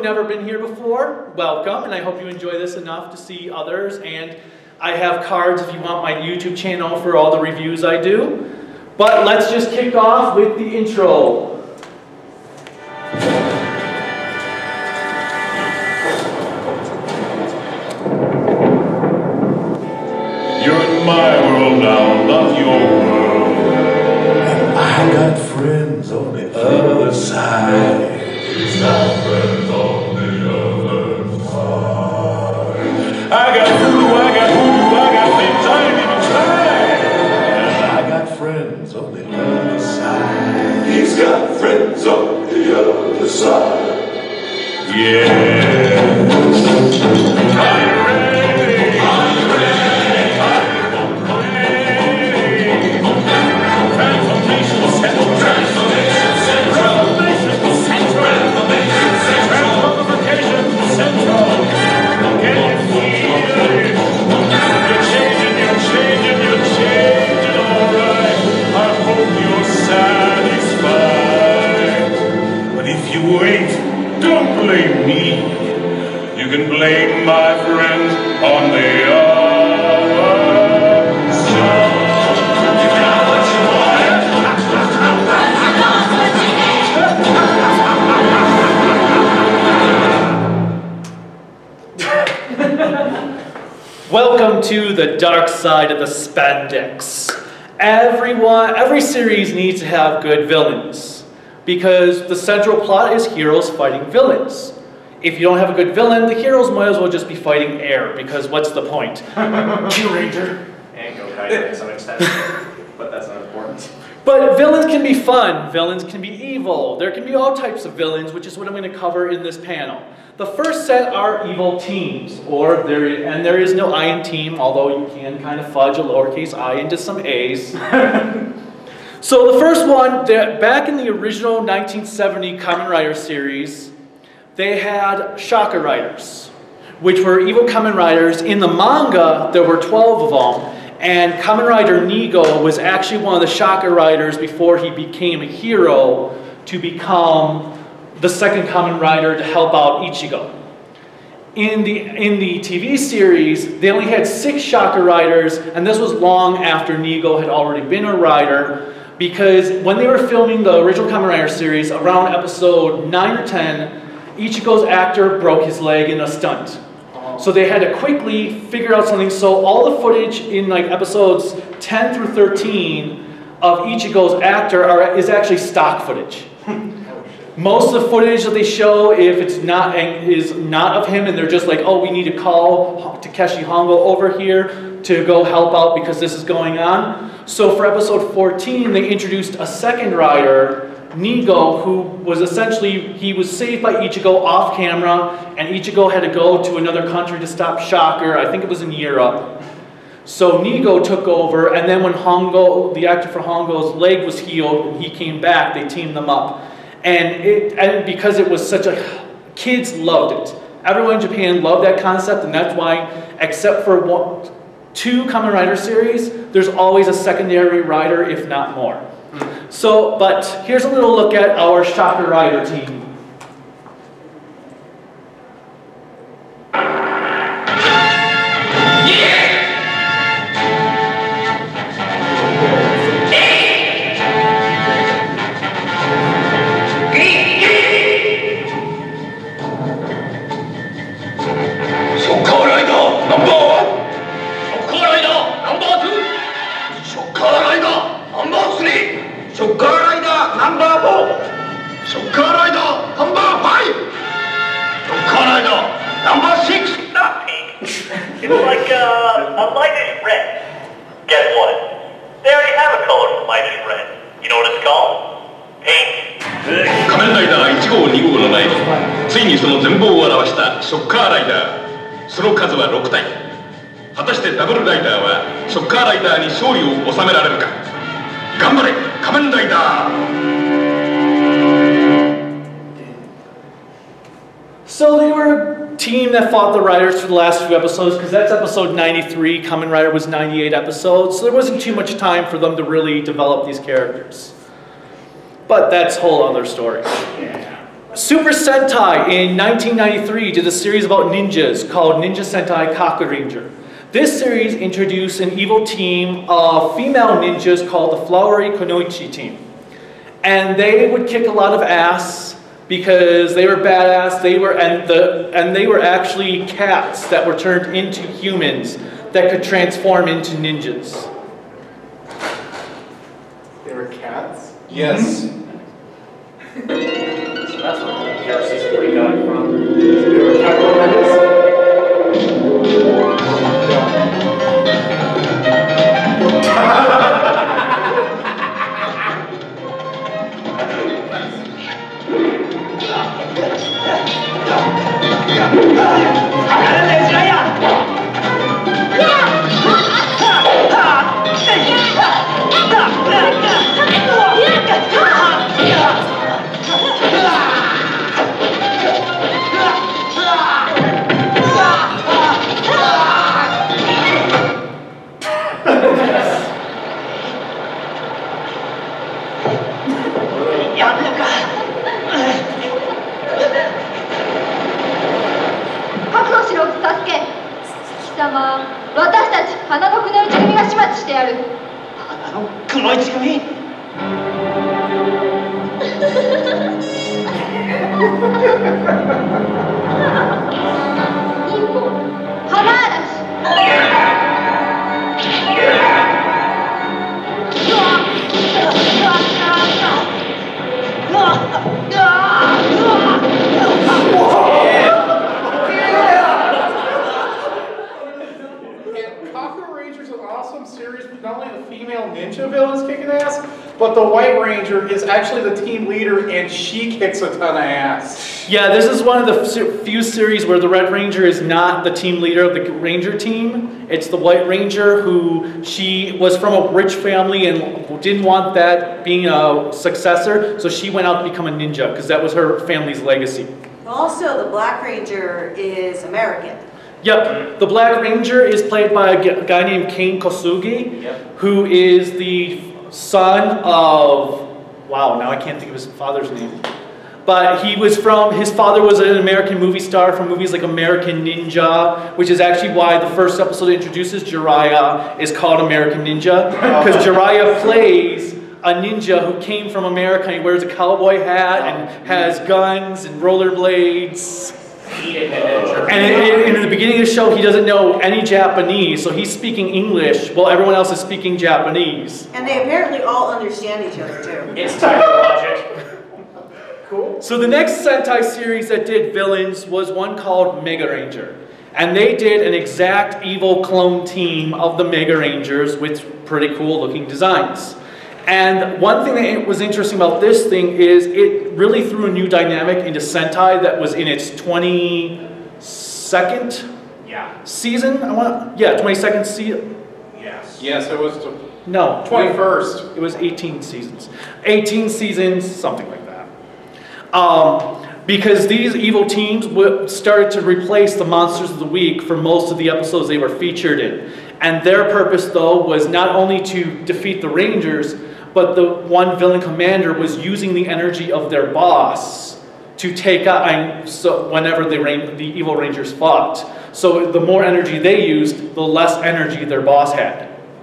never been here before, welcome, and I hope you enjoy this enough to see others. And I have cards if you want my YouTube channel for all the reviews I do. But let's just kick off with the intro. You're in my world now, love your world. And I got friends on the other side. He's got friends on the other side. I got things I ain't even tried. And I got friends on the other side. He's got friends on the other side. Yeah. Are you ready? Are you ready? Transformation Central. Transformation Central. Transformation Central. Transformation Central. Can you feel it? You're changing, all right. I hope you're satisfied. But if you wait, don't blame me. You can blame my friends on the other side. You got what you want. Welcome to the dark side of the Spandex. Every series needs to have good villains, because the central plot is heroes fighting villains. If you don't have a good villain, the heroes might as well just be fighting air, because what's the point? Q-Ranger. And Go-Kaiser to some extent, but that's not important. But villains can be fun, villains can be evil, there can be all types of villains, which is what I'm going to cover in this panel. The first set are evil teams, and there is no I in team, although you can kind of fudge a lowercase I into some A's. So the first one, back in the original 1970 Kamen Rider series, they had Shaka Riders, which were evil Kamen Riders. In the manga, there were 12 of them. And Kamen Rider Nigo was actually one of the Shaka Riders before he became a hero to become the second Kamen Rider to help out Ichigo. In the TV series, they only had 6 Shaka Riders, and this was long after Nigo had already been a rider, because when they were filming the original Kamen Rider series, around episode 9 or 10, Ichigo's actor broke his leg in a stunt. So they had to quickly figure out something. So all the footage in like episodes 10 through 13 of Ichigo's actor is actually stock footage. Most of the footage that they show, if it's not, is not of him, and they're just like, oh, we need to call Takeshi Hongo over here to go help out because this is going on. So for episode 14, they introduced a second rider, Nigo, who was essentially, he was saved by Ichigo off camera, and Ichigo had to go to another country to stop Shocker. I think it was in Europe. So Nigo took over, and then when Hongo, the actor for Hongo's leg was healed, and he came back, they teamed them up. And because it was such a, kids loved it. Everyone in Japan loved that concept, and that's why, except for 2 Kamen Rider series, there's always a secondary rider, if not more. So, but here's a little look at our Shaka Rider team. It's like a lightish red. Guess what? They already have a color for lightish red. You know what it's called? Pink. 仮面ライダー1号2号の前についにその全貌を表したショッカーライダー。その数は6体。果たしてダブルライダーはショッカーライダーに勝利を収められるか。頑張れ仮面ライダー。 So they were a team that fought the Riders for the last few episodes, because that's episode 93, Kamen Rider was 98 episodes, so there wasn't too much time for them to really develop these characters. But that's a whole other story. Super Sentai in 1993 did a series about ninjas called Ninja Sentai Kamen Rider. This series introduced an evil team of female ninjas called the Flowery Kunoichi team. And they would kick a lot of ass because they were badass. They were actually cats that were turned into humans that could transform into ninjas. They were cats? Yes. So that's what the PR season 3 got it from. They were cat ninjas? But the White Ranger is actually the team leader, and she kicks a ton of ass. Yeah, this is one of the few series where the Red Ranger is not the team leader of the Ranger team. It's the White Ranger who she was from a rich family and didn't want that being a successor, so she went out to become a ninja because that was her family's legacy. Also, the Black Ranger is American. Yep, the Black Ranger is played by a guy named Kane Kosugi, who is the son of, wow, now I can't think of his father's name. But he was from, his father was an American movie star from movies like American Ninja, which is actually why the first episode that introduces Jiraiya is called American Ninja. Because Jiraiya plays a ninja who came from America. He wears a cowboy hat and has guns and rollerblades. And in the beginning of the show, he doesn't know any Japanese, so he's speaking English while everyone else is speaking Japanese. And they apparently all understand each other too. It's time for logic. Cool. So the next Sentai series that did villains was one called Mega Ranger. And they did an exact evil clone team of the Mega Rangers with pretty cool looking designs. And one thing that was interesting about this thing is it really threw a new dynamic into Sentai that was in its 22nd season. 22nd season. Yes. Yes, it was No. 21st. It was 18 seasons. 18 seasons, something like that. Because these evil teams started to replace the Monsters of the Week for most of the episodes they were featured in. And their purpose, though, was not only to defeat the Rangers, but the one villain commander was using the energy of their boss to take out, so whenever the evil Rangers fought. So the more energy they used, the less energy their boss had.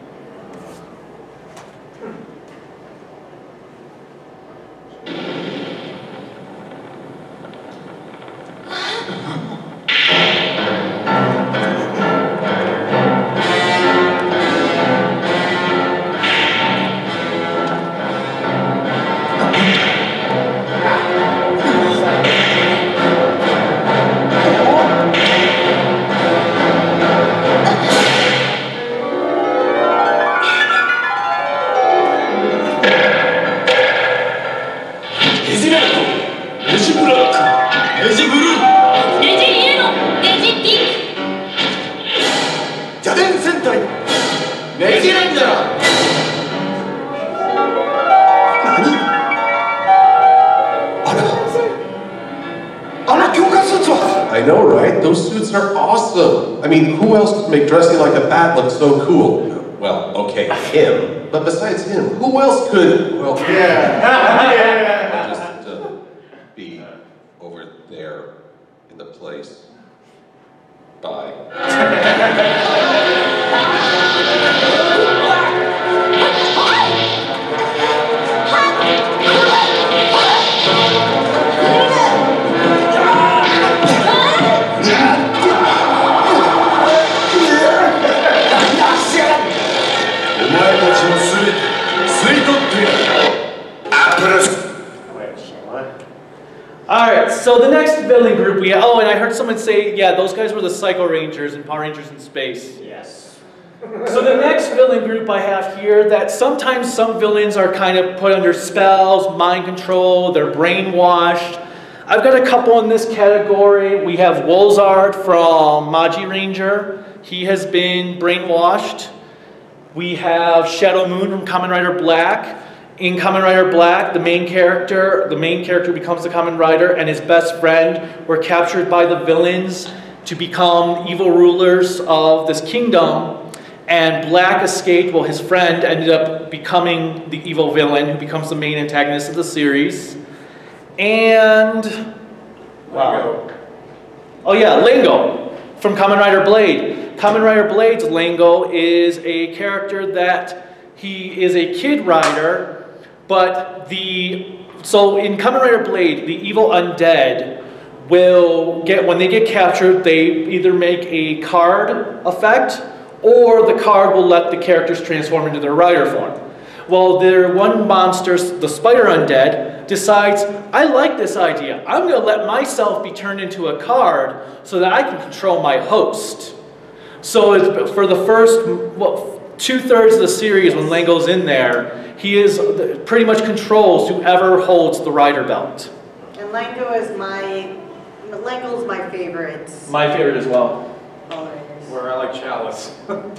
I know, right? Those suits are awesome. I mean, who else could make dressing like a bat look so cool? Well, okay, him. But besides him, who else could, well... Yeah. Just be So the next villain group we have, oh, and I heard someone say, yeah, those guys were the Psycho Rangers and Power Rangers in Space. Yes. So the next villain group I have here, that sometimes some villains are kind of put under spells, mind control, they're brainwashed. I've got a couple in this category. We have Wolzard from Maji Ranger. He has been brainwashed. We have Shadow Moon from Kamen Rider Black. In Kamen Rider Black, the main character becomes the Kamen Rider, and his best friend were captured by the villains to become evil rulers of this kingdom. And Black escaped, well, his friend ended up becoming the evil villain who becomes the main antagonist of the series. And, wow. Oh yeah, Lingo from Kamen Rider Blade. Kamen Rider Blade's Lingo is a character that he is a kid rider, but so in Kamen Rider Blade, the evil undead will when they get captured, they either make a card effect, or the card will let the characters transform into their rider form. Well, their one monster, the spider undead, decides, I like this idea. I'm going to let myself be turned into a card so that I can control my host. So for the first 2/3 of the series, when Lango's in there, he pretty much controls whoever holds the rider belt. And Lango's my favorite. My favorite as well. Where I like Chalice.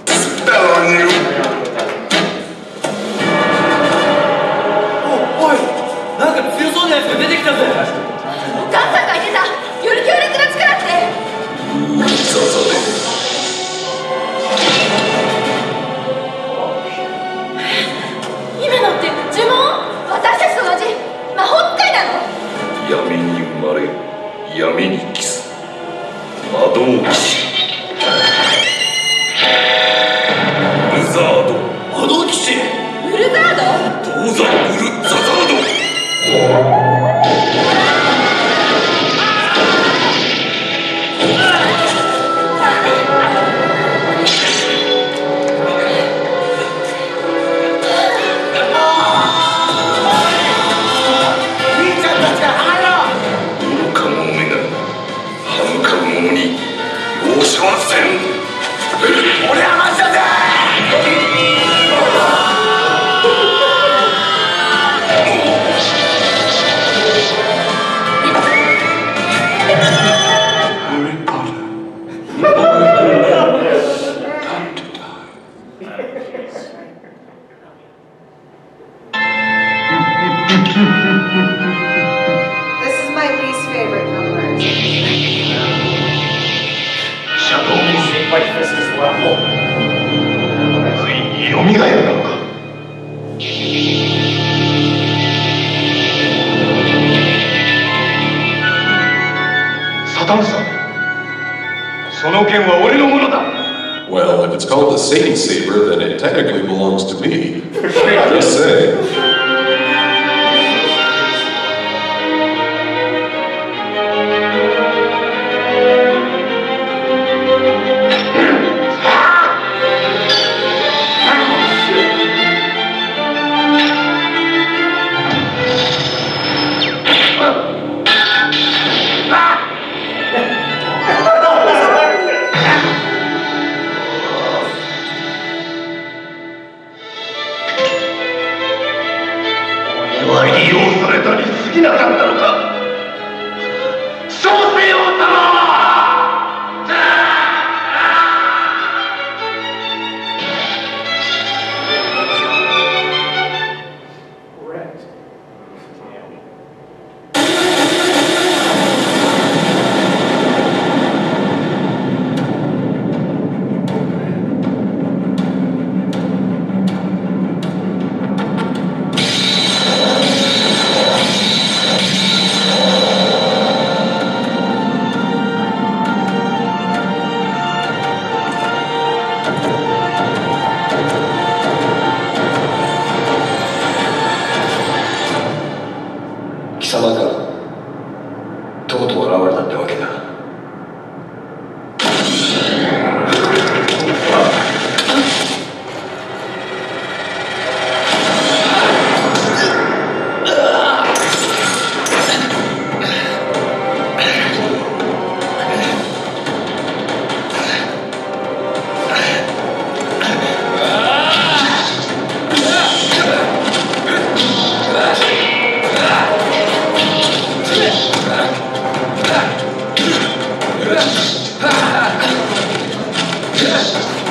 Well, if it's called the Sadie Saber, then it technically belongs to me. Just say.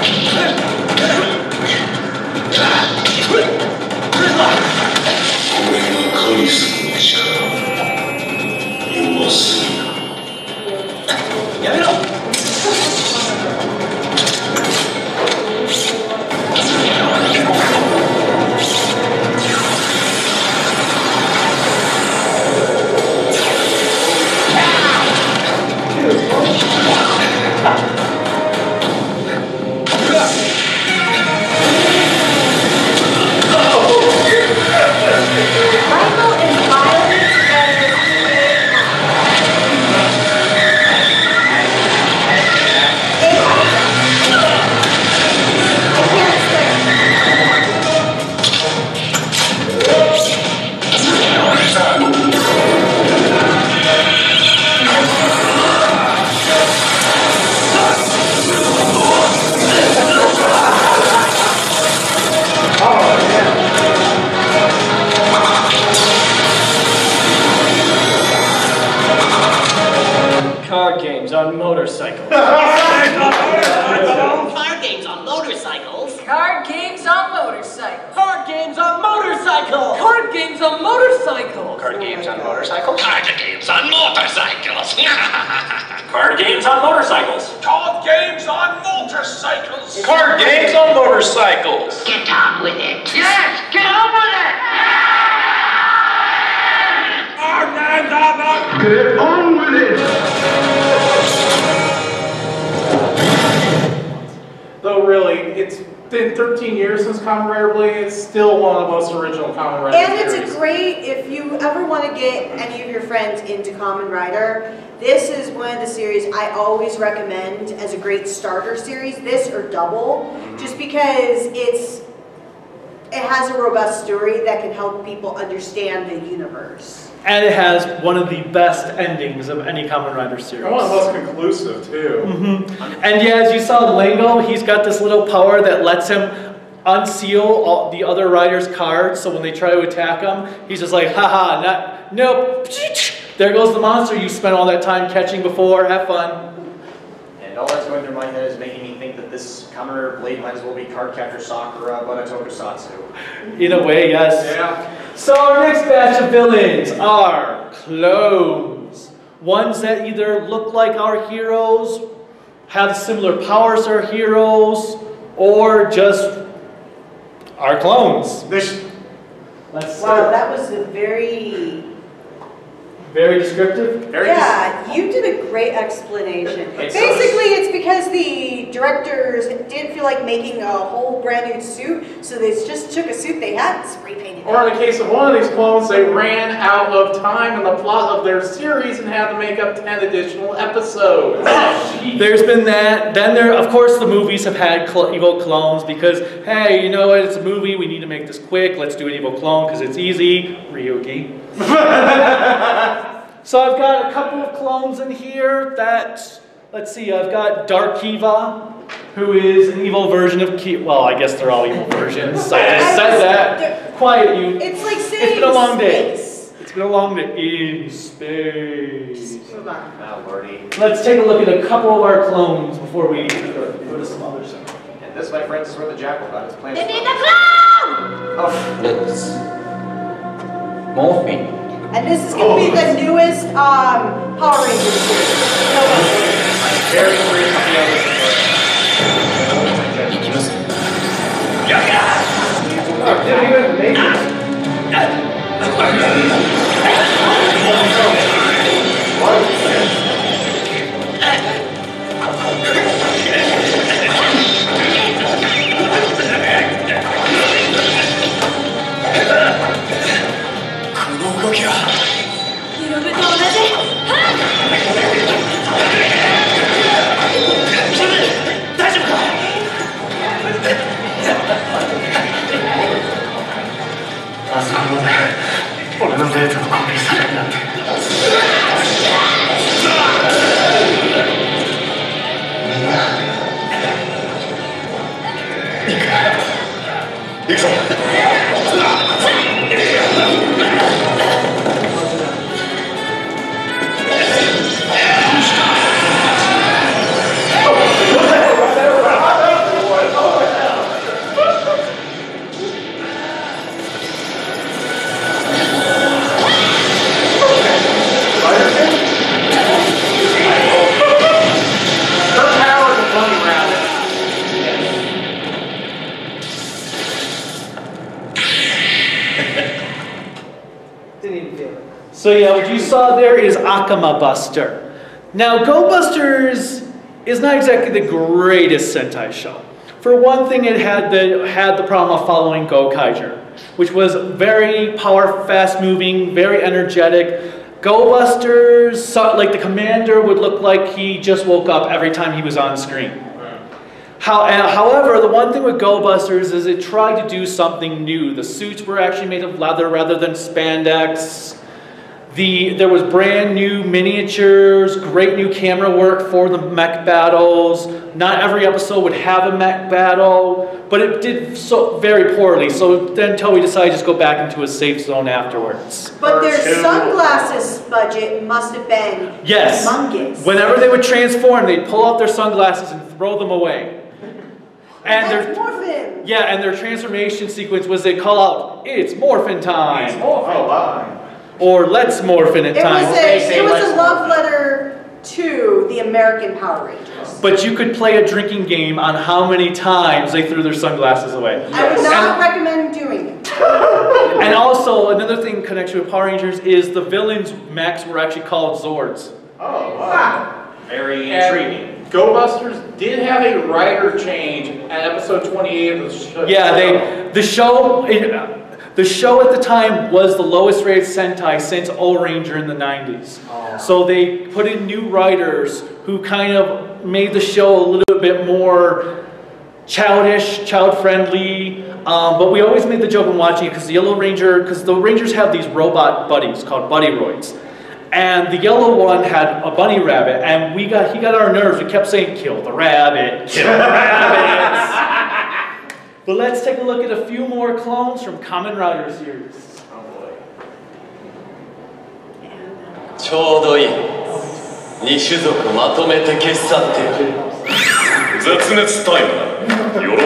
You will see. Card games on motorcycles. Card games on motorcycles. Card games on motorcycles. Card games on motorcycles. Card games on motorcycles. Card games on motorcycles. Card games on motorcycles. Card games on motorcycles. Card games on motorcycles. Card games on motorcycles. Get on with it. Yes, get on with it. Get on with it. Though really, it's been 13 years since Kamen Rider Blade. It's still one of the most original Kamen Rider And it's series. a great, if you ever want to get any of your friends into Kamen Rider, this is one of the series I always recommend as a great starter series, this or Double, just because it has a robust story that can help people understand the universe. And it has one of the best endings of any Kamen Rider series. And one of the most conclusive, too. And yeah, as you saw Lingo, he's got this little power that lets him unseal all the other riders' cards, so when they try to attack him, he's just like, haha, nope. There goes the monster you spent all that time catching before, have fun. And all that's going through my head is making me think that this Kamen Rider Blade might as well be Cardcaptor Sakura, but a tokusatsu. In a way, yes. Yeah. So our next batch of villains are clones. Ones that either look like our heroes, have similar powers to our heroes, or just are clones. Let's Wow, that was a very descriptive. Yeah, you did a great explanation. Basically, it's because the directors didn't feel like making a whole brand new suit, so they just took a suit they had and spray painted it. Or in the case of one of these clones, they ran out of time in the plot of their series and had to make up 10 additional episodes. There's been that. Then of course, the movies have had evil clones because, hey, you know what? It's a movie. We need to make this quick. Let's do an evil clone because it's easy. Ryugi. So I've got a couple of clones in here that, let's see, I've got Dark Kiva, who is an evil version of well, I guess they're all evil versions. I just said that. Quiet you. It's like saying it's been a long day. space. It's been a long day. In space. Move on. Oh, Lordy. Let's take a look at a couple of our clones before we go to some other stuff. And this, my friends, is where the jackal got his plans. They need the clown! Oh, Let's morphine. And this is going to be the newest Power Rangers series. I'm very curious how the others So yeah, what you saw there is Akama Buster. Now, Go Busters is not exactly the greatest Sentai show. For one thing, it had the problem of following Go Kaiger, which was very fast-moving, very energetic. Go Busters, like the commander would look like he just woke up every time he was on screen. However, the one thing with Go Busters is it tried to do something new. The suits were actually made of leather rather than spandex. There was brand new miniatures, great new camera work for the mech battles. Not every episode would have a mech battle, but it did so very poorly. So then Toei decided to just go back into a safe zone afterwards. But their sunglasses budget must have been humongous. Whenever they would transform, they'd pull out their sunglasses and throw them away. And that's morphin'. Yeah, and their transformation sequence was they call out, "It's morphin' time." It's morphin' time. Or let's morphin' in time. It was a love letter to the American Power Rangers. But you could play a drinking game on how many times they threw their sunglasses away. I would not recommend doing it. And also, another thing in connection with Power Rangers is the villains' mechs were actually called Zords. Oh, wow. Very intriguing. Go Busters did have a writer change at episode 28 of the show. Yeah, the show at the time was the lowest rated Sentai since O-Ranger in the 90s. Oh. So they put in new writers who kind of made the show a little bit more childish, child-friendly. But we always made the joke when watching it because the Rangers have these robot buddies called Buddy Roids. And the yellow one had a bunny rabbit, and he got our nerves. We kept saying, "Kill the rabbit, kill the rabbits." But let's take a look at a few more clones from Kamen Rider series. Oh boy. ちょうどいい。2種族まとめて消し去ってやる。 絶滅タイムだ。喜べ。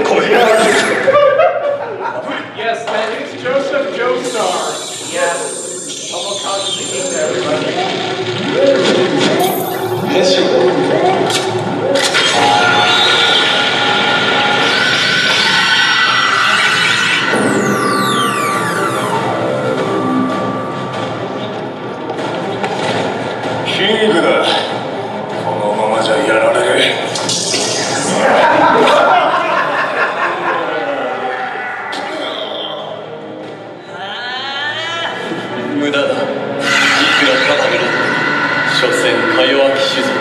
Yes, that is Joseph Joestar. Yes. Almost consciously to everybody. キングだ。このままじゃやられる。 無駄だ。いくら固めろ。所詮か弱き種族。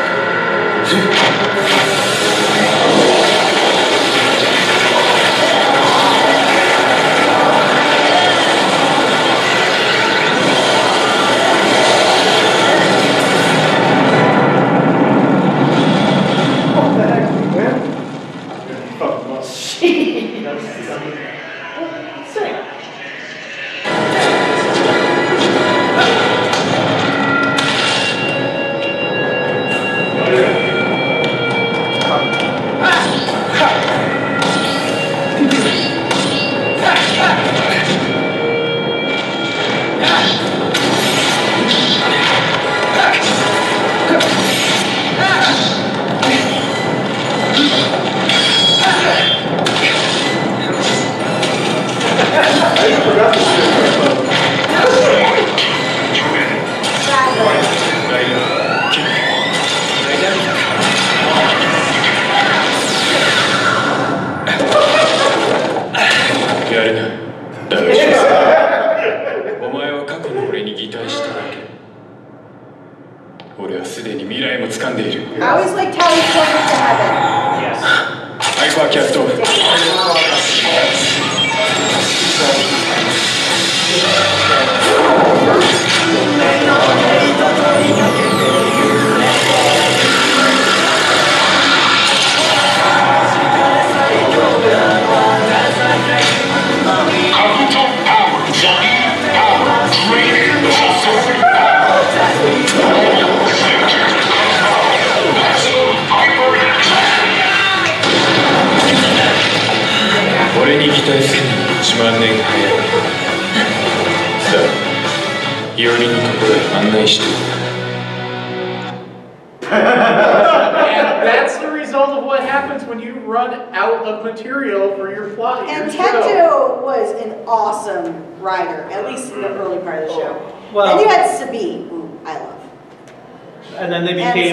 I always like how he pointed to heaven. Yes. Hyper Castle.俺に期待するのに1万年早い。さあ、4人のところへ案内して。 And that's the result of what happens when you run out of material for your plot. And Tento was an awesome writer, at least in the early part of the show. Well, then you had Sabi, who I love. And then they became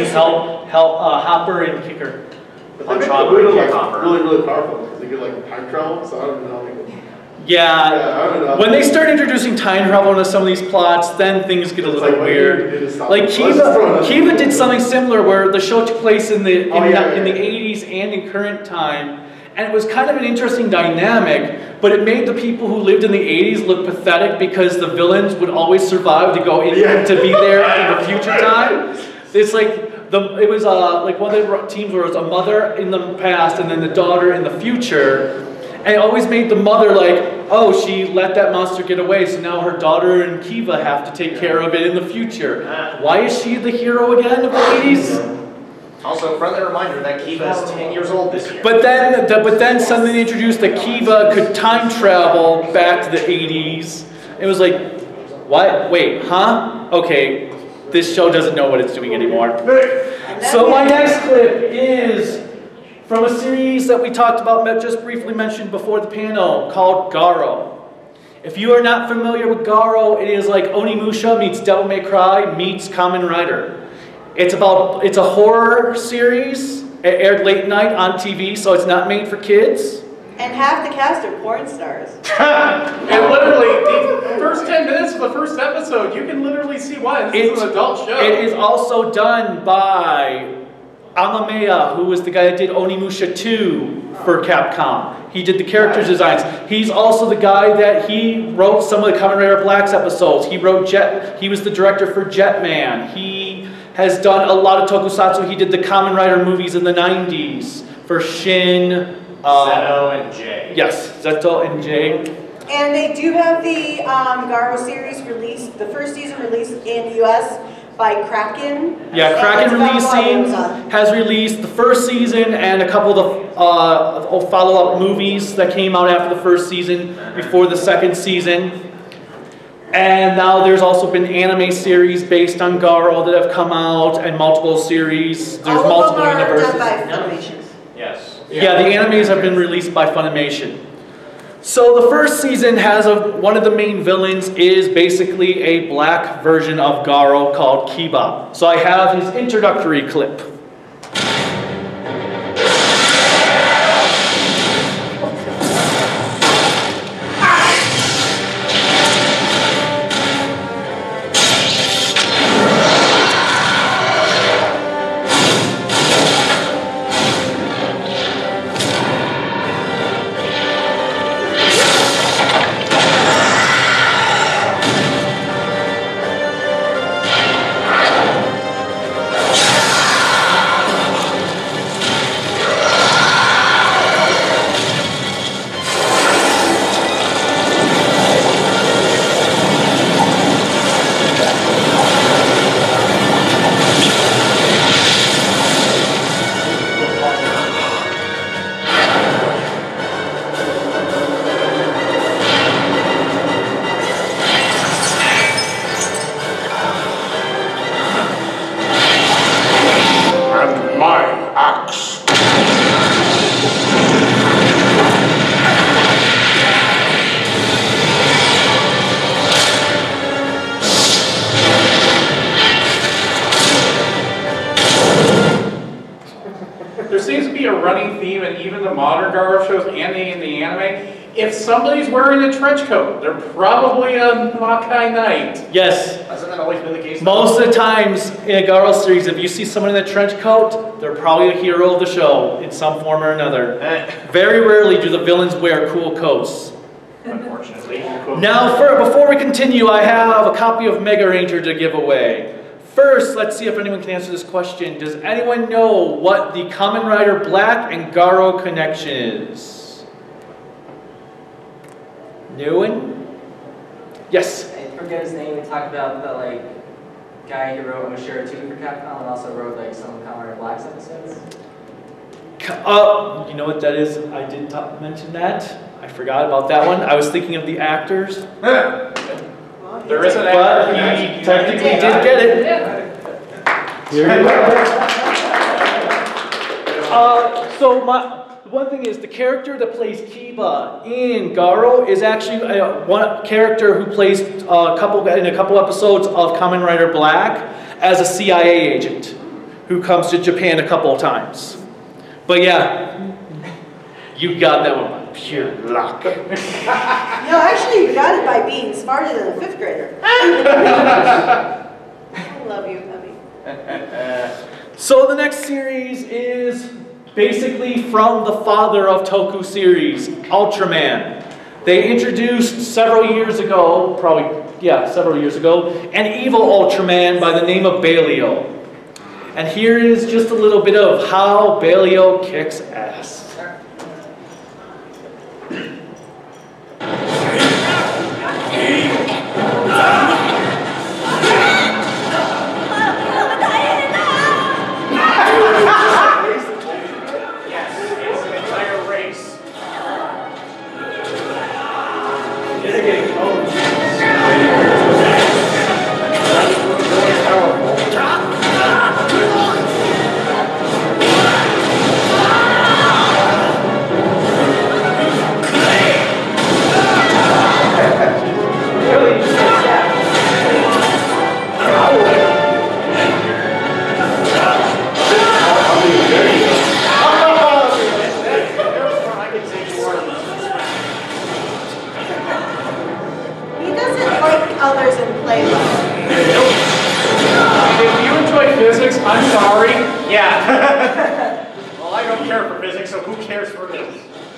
Hopper and Kicker. But they make the Buddha like really powerful because they get like time travel. So I don't know. Yeah. I don't know. When they start introducing time travel into some of these plots, then things get a little weird. Like Kiva did something similar where the show took place in the 80s and in current time. And it was kind of an interesting dynamic, but it made the people who lived in the 80s look pathetic because the villains would always survive to go in to be there in the future time. It's like it was like one of the teams where it was a mother in the past and then the daughter in the future, and it always made the mother like, oh, she let that monster get away, so now her daughter and Kiva have to take care of it in the future. Why is she the hero again of the 80s? Also, friendly reminder that Kiva is 10 years old this year. But then suddenly they introduced that Kiva could time travel back to the 80s. It was like, what? Wait, huh? Okay, this show doesn't know what it's doing anymore. So my next clip is from a series that we talked about, just briefly mentioned before the panel, called Garo. If you are not familiar with Garo, it is like Onimusha meets Devil May Cry meets Kamen Rider. It's a horror series. It aired late night on TV, so it's not made for kids. And half the cast are porn stars. And literally, the first 10 minutes of the first episode, you can literally see why. This is an adult show. It is also done by Amameya, who was the guy that did Onimusha 2 for Capcom. He did the character designs. He's also the guy that he wrote some of the Kamen Rider Blacks episodes. He was the director for Jetman. He has done a lot of tokusatsu. He did the Kamen Rider movies in the 90s for Shin. Zeto and Jay. Yes, Zeto and Jay. And they do have the Garo series released, the first season released in the US by Kraken. Yeah, Kraken has released the first season and a couple of the follow-up movies that came out after the first season, before the second season. And now there's also been anime series based on Garo that have come out, and multiple series. There's multiple universes. All of them are done by Funimation. Yes. Yeah, the animes have been released by Funimation. So the first season has one of the main villains is basically a black version of Garo called Kiba. So I have his introductory clip. If somebody's wearing a trench coat, they're probably a Makai Knight. Yes. Hasn't that always been the case? Most of the times in a Garo series, if you see someone in a trench coat, they're probably a hero of the show in some form or another. Very rarely do the villains wear cool coats. Unfortunately. Now, before we continue, I have a copy of Mega Ranger to give away. First, let's see if anyone can answer this question. Does anyone know what the Kamen Rider Black and Garo connection is? No one? Yes? I forget his name. We talked about the guy who wrote Oshira 2 for Capcom and also wrote some Kamen Rider Blacks episodes. You know what that is? I did mention that. I forgot about that one. I was thinking of the actors. There is an actor. But he technically did get it. Here you go. So The one thing is, the character that plays Kiba in Garo is actually one character who plays in a couple episodes of Kamen Rider Black as a CIA agent who comes to Japan a couple of times. But yeah, you got that one by pure luck. No, actually, you got it by being smarter than a 5th grader. I love you, Abby. So the next series is basically from the father of Toku series, Ultraman. They introduced several years ago, several years ago, an evil Ultraman by the name of Baleo. And here is just a little bit of how Baleo kicks ass. I'm sorry. Yeah. Well, I don't care for physics, so who cares for this?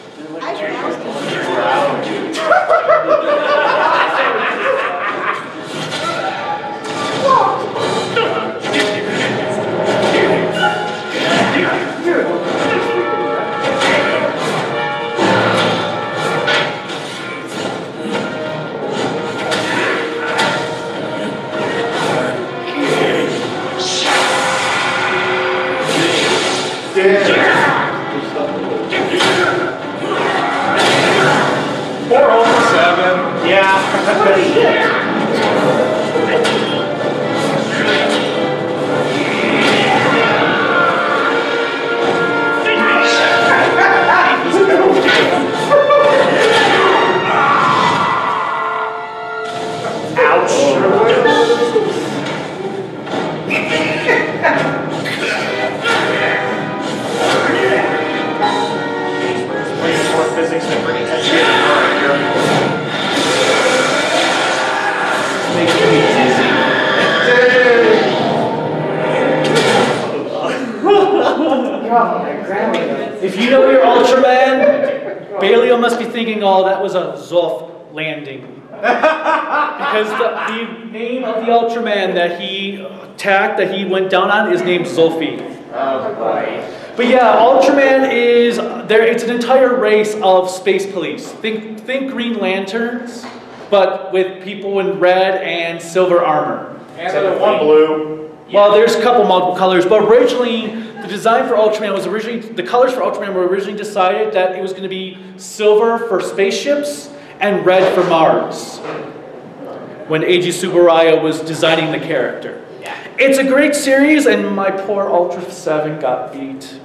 If you know your Ultraman, Baleo must be thinking, oh, that was a Zoff landing. Because the name of the Ultraman that he attacked, that he went down on, is named Zophie. Oh, boy. But yeah, Ultraman is, it's an entire race of space police. Think Green Lanterns, but with people in red and silver armor. And then one blue. Well, there's a couple multiple colors, but originally, the design for Ultraman was the colors for Ultraman were originally decided that it was going to be silver for spaceships and red for Mars, when Eiji Tsuburaya was designing the character. It's a great series, and my poor Ultra 7 got beat.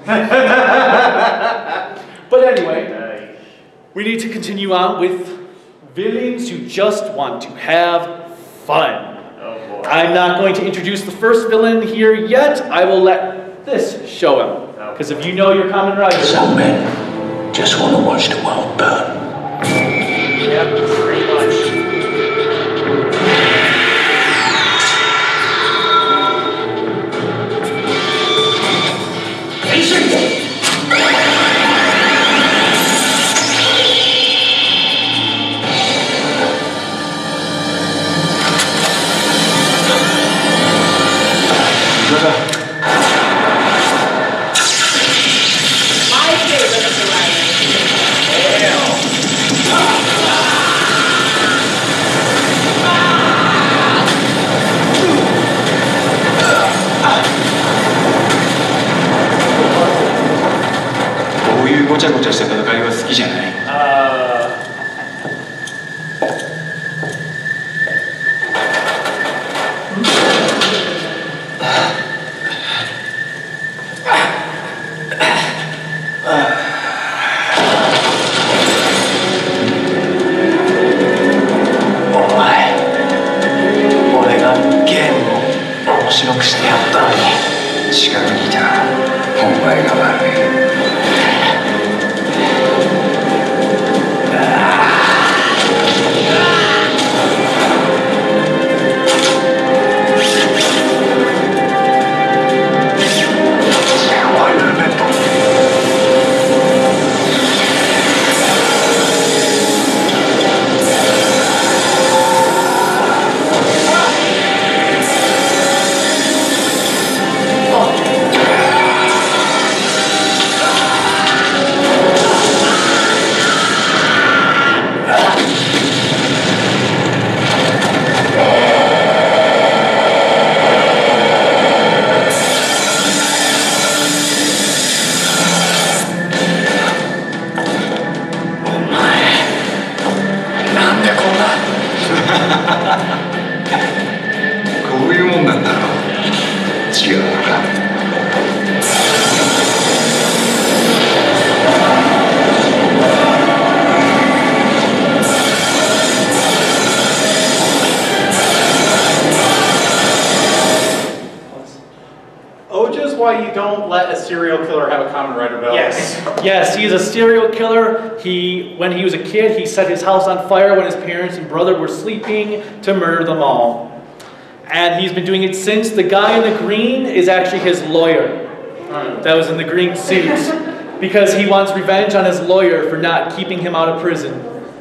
But anyway, we need to continue on with villains who just want to have fun. I'm not going to introduce the first villain here yet. I will let this show him. Because if you know your Kamen Rider... Some men just want to watch the world burn. Yep, pretty much. why you don't let a serial killer have a Kamen Rider belt. Yes. Yes, he's a serial killer. When he was a kid, he set his house on fire when his parents and brother were sleeping to murder them all. And he's been doing it since. The guy in the green is actually his lawyer. That was in the green suit. Because he wants revenge on his lawyer for not keeping him out of prison.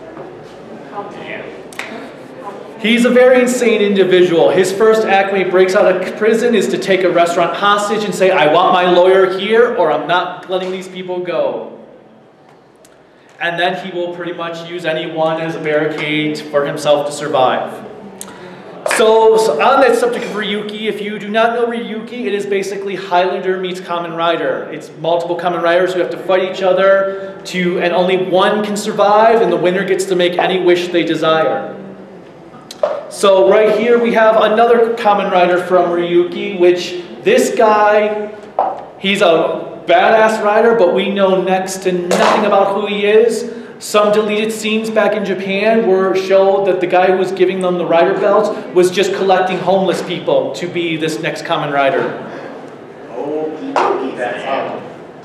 He's a very insane individual. His first act when he breaks out of prison is to take a restaurant hostage and say, I want my lawyer here or I'm not letting these people go. And then he will pretty much use anyone as a barricade for himself to survive. So on that subject of Ryuki, if you do not know Ryuki, it is basically Highlander meets Kamen Rider. It's multiple Kamen Riders who have to fight each other, and only one can survive, and the winner gets to make any wish they desire. So right here we have another Kamen Rider from Ryuki, which this guy, he's a badass rider, but we know next to nothing about who he is. Some deleted scenes back in Japan showed that the guy who was giving them the rider belts was just collecting homeless people to be this next Kamen Rider. Okey-dokey, that's how.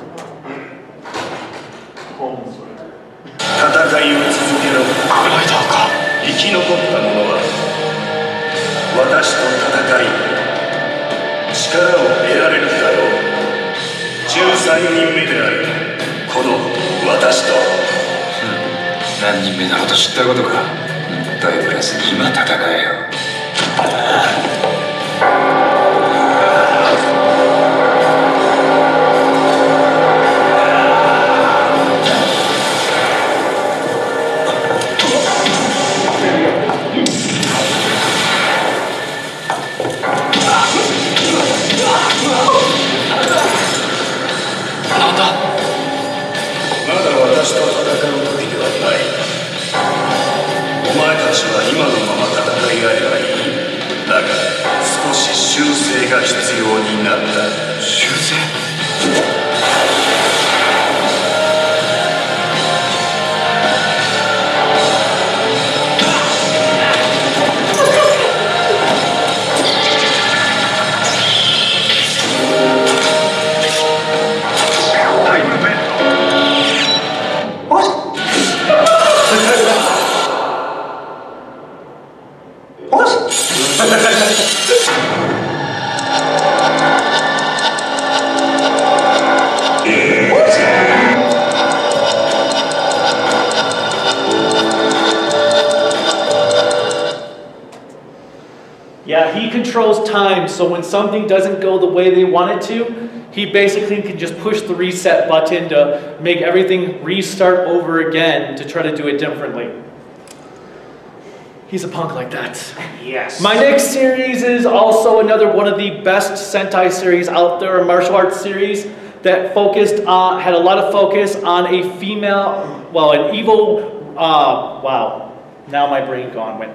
戦いを続けろ。生き残った者は私と戦い力を得られるだろう。13人目であるこの私と。 何人目なこと知ったことか。ダイブラスに今戦えよ。 まだ私と戦う時ではない。お前たちは今のまま戦い合えばいい。だが少し修正が必要になった。修正？ Yeah, he controls time, so when something doesn't go the way they want it to, he basically can just push the reset button to make everything restart over again to try to do it differently. He's a punk like that. Yes. My next series is also another one of the best Sentai series out there, a martial arts series that had a lot of focus on a female, well, an evil, wow, now my brain went.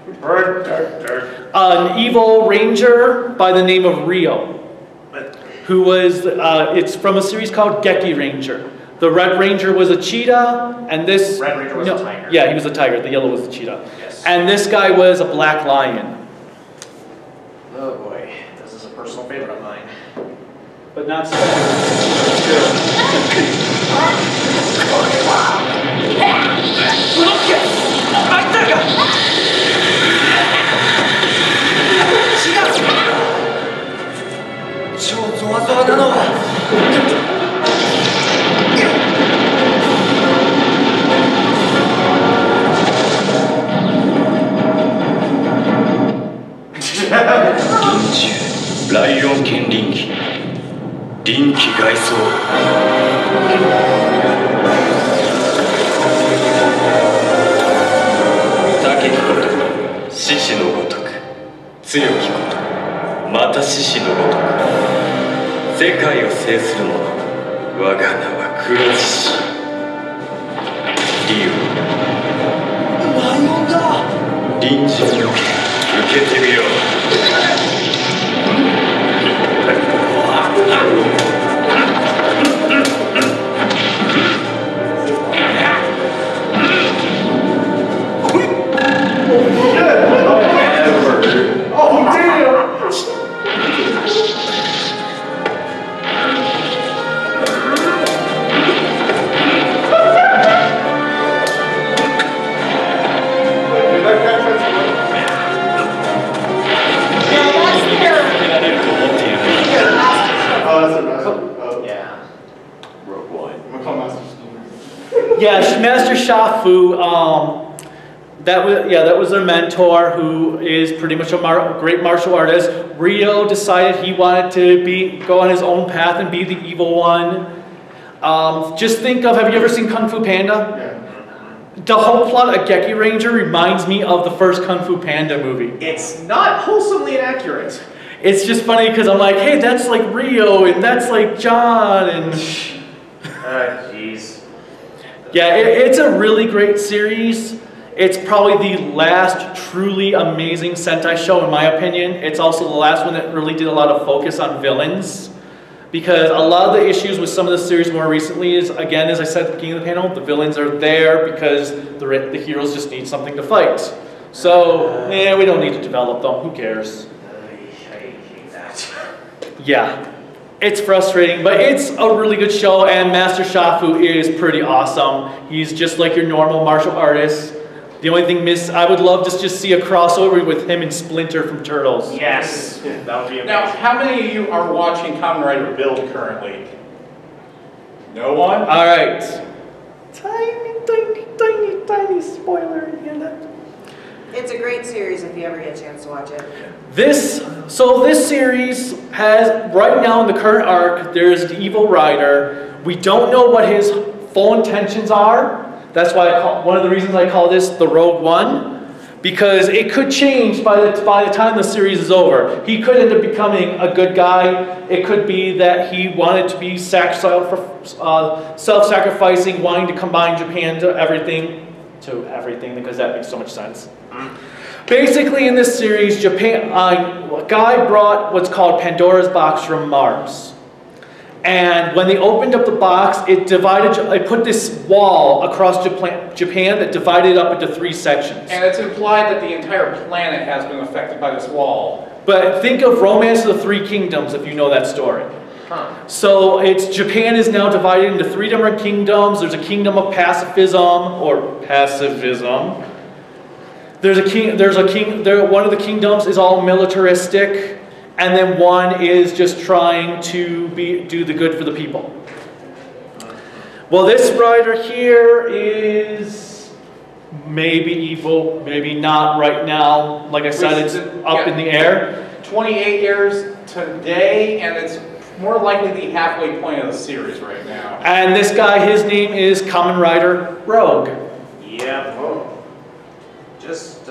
An evil ranger by the name of Rio, who was, it's from a series called Geki Ranger. The Red Ranger was a cheetah, and this... Red Ranger was a tiger. Yeah, he was a tiger. The yellow was the cheetah. Yes. And this guy was a black lion. Oh boy, this is a personal favorite of mine. But not so ライオン剣臨機臨機外装高きこと獅子のごとく強きことまた獅子のごとく世界を制する者我が名は黒獅子竜ライオンだ臨時の剣受けてみよう Master Shafu, that was their mentor, who is pretty much a great martial artist. Rio decided he wanted to go on his own path and be the evil one. Just think of, have you ever seen Kung Fu Panda? Yeah. The whole plot of Geki Ranger reminds me of the first Kung Fu Panda movie. It's not wholesomely inaccurate. It's just funny because I'm like, hey, that's like Rio, and that's like John, and... Jeez. Yeah, it's a really great series. It's probably the last truly amazing Sentai show, in my opinion. It's also the last one that really did a lot of focus on villains. Because a lot of the issues with some of the series more recently is, again, as I said at the beginning of the panel, the villains are there because the heroes just need something to fight. So, we don't need to develop them. Who cares? I hate that. Yeah, it's frustrating, but it's a really good show, and Master Shafu is pretty awesome. He's just like your normal martial artist. The only thing I would love to just see a crossover with him and Splinter from Turtles. Yes, that would be amazing. Now, how many of you are watching Kamen Rider build currently? No one? All right. Tiny spoiler at the end. It's a great series if you ever get a chance to watch it. This series has, right now in the current arc, there's the Evil Rider. We don't know what his full intentions are. That's why one of the reasons I call this the Rogue One, because it could change by the time the series is over. He could end up becoming a good guy. It could be that he wanted to be self-sacrificing, wanting to combine Japan to everything, because that makes so much sense. Basically, in this series, a guy brought what's called Pandora's box from Mars. And when they opened up the box, it put this wall across Japan that divided up into 3 sections. And it's implied that the entire planet has been affected by this wall. But think of Romance of the Three Kingdoms, if you know that story. So Japan is now divided into 3 different kingdoms. There's a kingdom of pacifism. One of the kingdoms is all militaristic. And then one is just trying to do the good for the people. Well, this rider here is maybe evil, maybe not right now. Like I said, it's up in the air. 28 years today, and it's more likely the halfway point of the series right now. And this guy, his name is Kamen Rider Rogue. Yeah, well, just,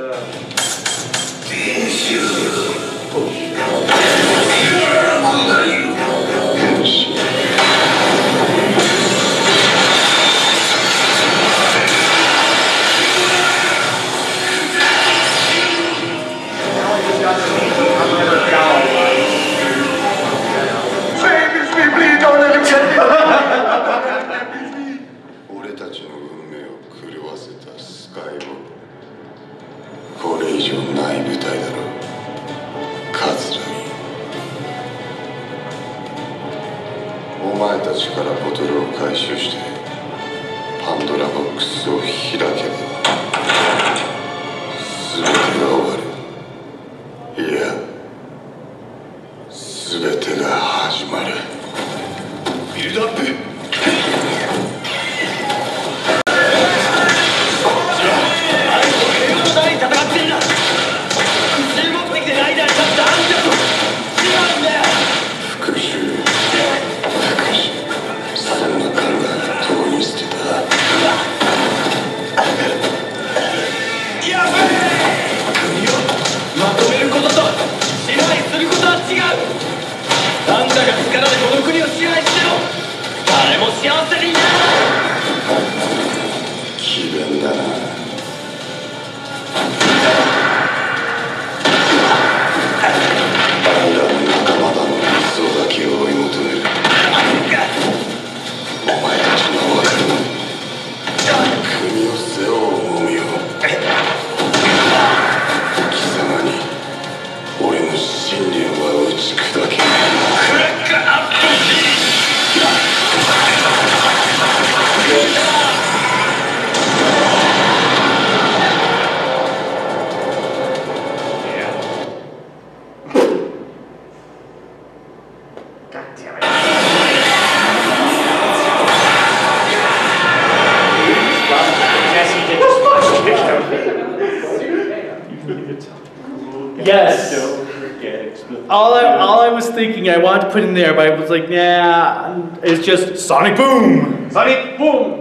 Yes. Don't forget explode. All I was thinking, I wanted to put in there, but I was like, nah, it's just Sonic Boom. Sonic Boom!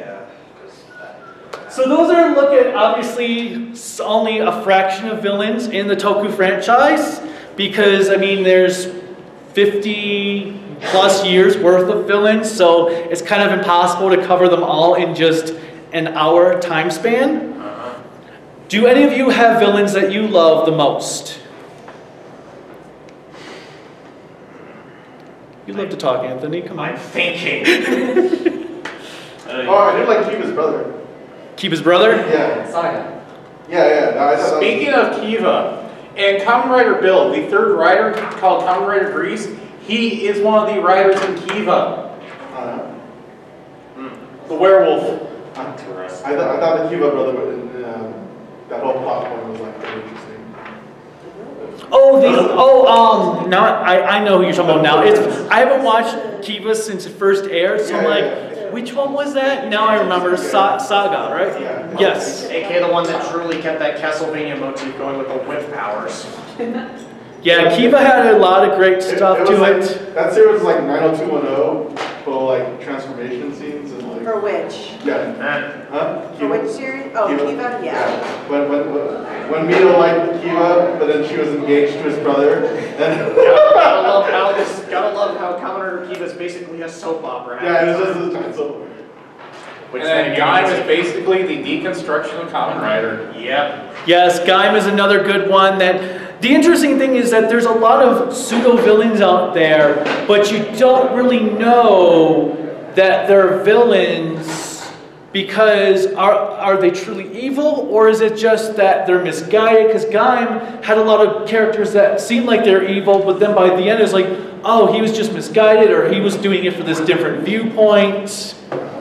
So those are a look at, obviously, only a fraction of villains in the Toku franchise, because, I mean, there's 50 plus years worth of villains, so it's kind of impossible to cover them all in just an hour time span. Do any of you have villains that you love the most? You love to talk, Anthony, come on. I'm thinking. Oh, I do like Kiva's brother. Kiva's brother? Yeah. Saga. Yeah. No, I thought Speaking of Kiva, in Kamen Rider Build, the third rider called Kamen Rider Grease, he is one of the riders in Kiva. The werewolf. I thought the Kiva brother, that whole plot point was like really interesting. I know who you're talking about now. I haven't watched Kiva since it first aired, so which one was that? Now I remember, Saga, right? Yeah. Yes. AKA the one that truly kept that Castlevania motif going with the whip powers. Yeah, Kiva had a lot of great stuff to like, it. That series was like 90210, full like transformation scenes and like. For which? Yeah. Huh? For which series? Oh, Kiva? Yeah. When Mito liked Kiva, but then she was engaged to his brother. And gotta love how Kamen Rider Kiva is basically a soap opera. Yeah, it's just a giant soap opera. And then Gaim is basically the deconstruction of Kamen Rider. Yep. Yes, Gaim is another good one. That the interesting thing is that there's a lot of pseudo villains out there, but you don't really know that they're villains because are they truly evil, or is it just that they're misguided? Because Gaim had a lot of characters that seemed like they're evil, but then by the end it's like, oh, he was just misguided, or he was doing it for this different viewpoint.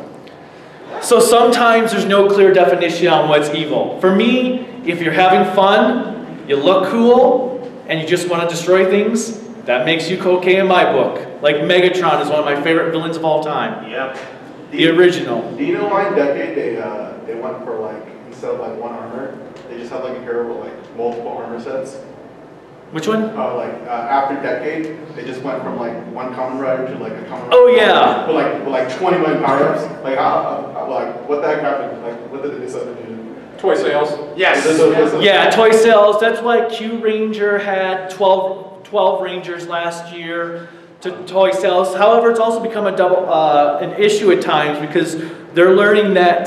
So sometimes there's no clear definition on what's evil. For me, if you're having fun, you look cool, and you just want to destroy things, that makes you okay in my book. Like Megatron is one of my favorite villains of all time. Yep. The original. Do you know why in Decade they went for like, instead of like one armor, they just had like a hero with like multiple armor sets? Which one? After Decade, they just went from like one Kamen Rider to like a Kamen Rider. Oh yeah. With like 20 million power-ups. Like what the heck happened? Like what did they decide to do? Toy sales. Yes. Yeah, toy sales. That's why Q Ranger had 12 Rangers last year to toy sales. However, it's also become an issue at times because they're learning that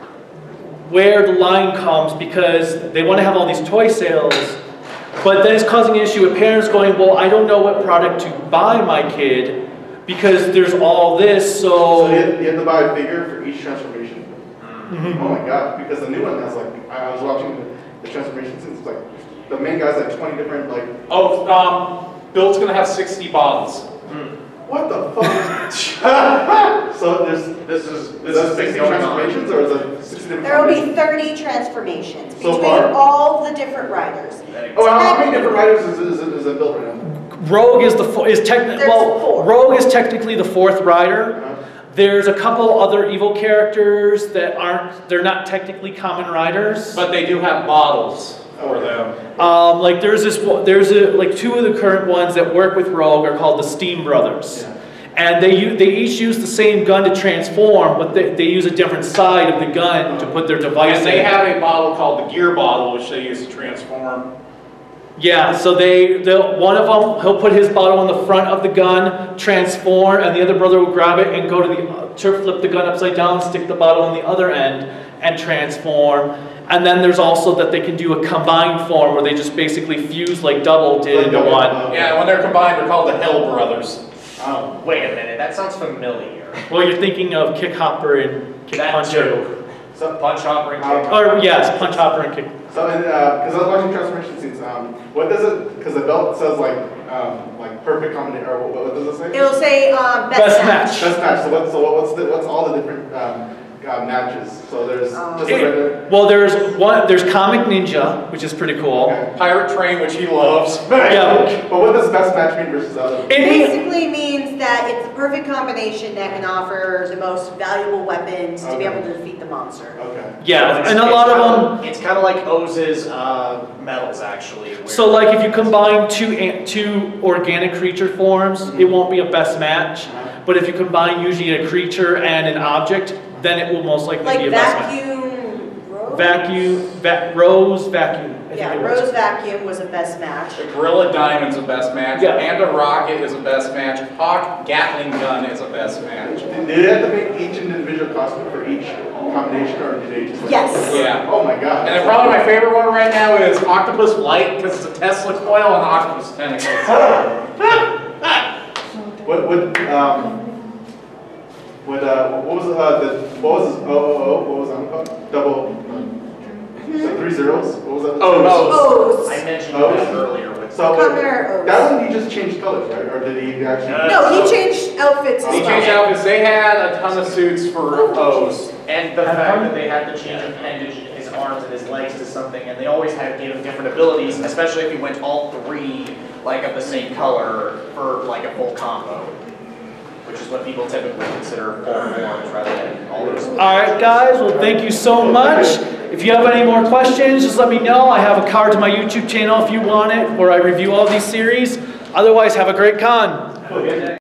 where the line comes, because they want to have all these toy sales, but then it's causing an issue with parents going, well, I don't know what product to buy my kid because there's all this, so you have to buy a figure for each transformation? Mm-hmm. Oh my god, because the new one has like, I was watching the transformation scenes, it's like, the main guy's like 20 different like... Bill's gonna have 60 bottles. What the fuck? So this is 60 transformations, or is it 60 different? There will be 30 transformations So between far? all the different riders. Oh, how many different riders is it built right now? Rogue is Rogue is technically the fourth rider. There's a couple other evil characters that they're not technically Kamen Riders, but they do have models for them. Like there's two of the current ones that work with Rogue are called the Steam Brothers. Yeah. And they each use the same gun to transform, but they use a different side of the gun to put their device in. And they have a model called the Gear Bottle, which they use to transform. Yeah, so one of them, he'll put his bottle on the front of the gun, transform, and the other brother will grab it and go to flip the gun upside down, stick the bottle on the other end, and transform. And then there's also that they can do a combined form where they just basically fuse like Double did into one. Yeah, when they're combined, they're called the Hell Brothers. Oh, wait a minute, that sounds familiar. Well, you're thinking of Kick Hopper and Kick Puncher. So Punch Hopper and Kick Hopper. Or yes, Punch Hopper and Kick. So, because I was watching transformation scenes, what does it? Because the belt says like perfect combination, or what does it say? It'll say best match. Best match. So what's all the different matches. So there's just regular. Well, there's Comic Ninja, which is pretty cool. Okay. Pirate Train, which he loves. Yeah. But what does best match mean versus other? It basically means that it's the perfect combination that can offer the most valuable weapons to be able to defeat the monster. Okay. Yeah, and a lot of them. It's kind of like Oze's medals, actually. So, like, if you combine two organic creature forms, it won't be a best match. But if you combine usually a creature and an object, then it will most likely be a best match. Rose Vacuum. Yeah, Rose Vacuum was a best match. The Gorilla Diamond's a best match. Yeah. Panda Rocket is a best match. Hawk Gatling Gun is a best match. Did they have to make each individual costume for each combination, or did they just? Like, Yes. Yeah. Oh my god. And then probably my favorite one right now is Octopus Light, because it's a Tesla coil and octopus tentacles. What was that called? Double. So 3 zeros. What was that? O's. I mentioned that earlier. So O's. that one he just changed colors, right? Or did he actually? No, he changed outfits as He well. changed outfits. They had a ton of suits for O's. And the fact that they had to change appendage, his arms and his legs to something, and they always had to give him different abilities, especially if he went all 3 like of the same color for like a full combo, which is what people typically consider full forms rather than all those. All right, guys. Well, thank you so much. If you have any more questions, just let me know. I have a card to my YouTube channel if you want it, where I review all these series. Otherwise, have a great con.